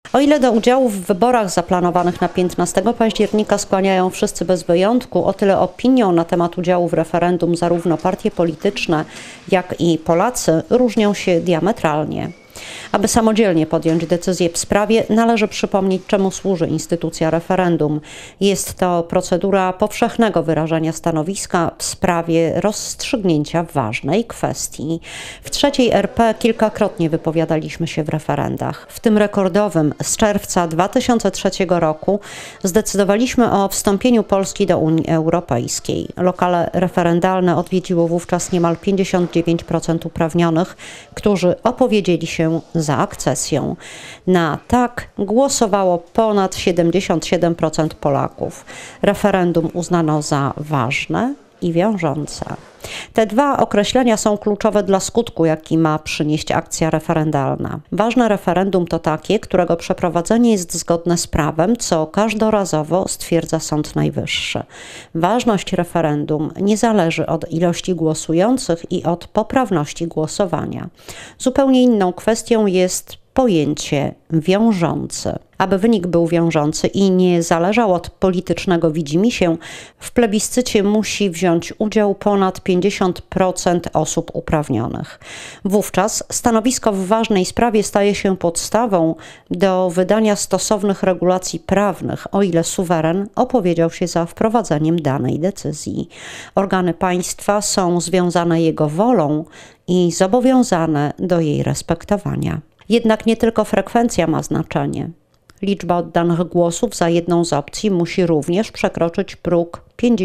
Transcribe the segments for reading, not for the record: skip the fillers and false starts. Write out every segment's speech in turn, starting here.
O ile do udziału w wyborach zaplanowanych na 15 października skłaniają wszyscy bez wyjątku, o tyle opinią na temat udziału w referendum zarówno partie polityczne, jak i Polacy różnią się diametralnie. Aby samodzielnie podjąć decyzję w sprawie, należy przypomnieć, czemu służy instytucja referendum. Jest to procedura powszechnego wyrażania stanowiska w sprawie rozstrzygnięcia ważnej kwestii. W III RP kilkakrotnie wypowiadaliśmy się w referendach. W tym rekordowym z czerwca 2003 roku zdecydowaliśmy o wstąpieniu Polski do Unii Europejskiej. Lokale referendalne odwiedziło wówczas niemal 59% uprawnionych, którzy opowiedzieli się za akcesją. Na tak głosowało ponad 77% Polaków. Referendum uznano za ważne i wiążące. Te dwa określenia są kluczowe dla skutku, jaki ma przynieść akcja referendalna. Ważne referendum to takie, którego przeprowadzenie jest zgodne z prawem, co każdorazowo stwierdza Sąd Najwyższy. Ważność referendum nie zależy od ilości głosujących i od poprawności głosowania. Zupełnie inną kwestią jest pojęcie wiążący. Aby wynik był wiążący i nie zależał od politycznego widzimisię, w plebiscycie musi wziąć udział ponad 50% osób uprawnionych. Wówczas stanowisko w ważnej sprawie staje się podstawą do wydania stosownych regulacji prawnych, o ile suweren opowiedział się za wprowadzeniem danej decyzji. Organy państwa są związane jego wolą i zobowiązane do jej respektowania. Jednak nie tylko frekwencja ma znaczenie. Liczba oddanych głosów za jedną z opcji musi również przekroczyć próg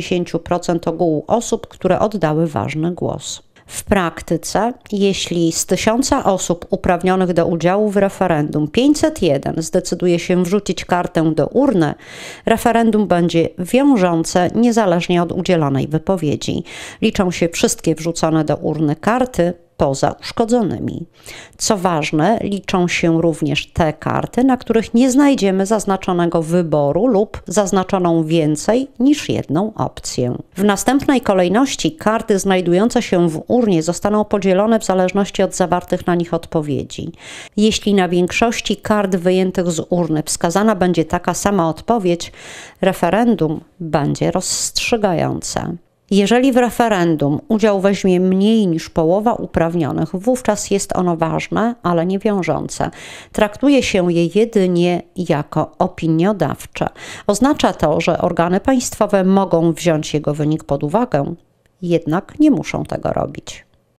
50% ogółu osób, które oddały ważny głos. W praktyce, jeśli z 1000 osób uprawnionych do udziału w referendum 501 zdecyduje się wrzucić kartę do urny, referendum będzie wiążące niezależnie od udzielonej wypowiedzi. Liczą się wszystkie wrzucone do urny karty, poza uszkodzonymi. Co ważne, liczą się również te karty, na których nie znajdziemy zaznaczonego wyboru lub zaznaczoną więcej niż jedną opcję. W następnej kolejności karty znajdujące się w urnie zostaną podzielone w zależności od zawartych na nich odpowiedzi. Jeśli na większości kart wyjętych z urny wskazana będzie taka sama odpowiedź, referendum będzie rozstrzygające. Jeżeli w referendum udział weźmie mniej niż połowa uprawnionych, wówczas jest ono ważne, ale nie wiążące. Traktuje się je jedynie jako opiniodawcze. Oznacza to, że organy państwowe mogą wziąć jego wynik pod uwagę, jednak nie muszą tego robić.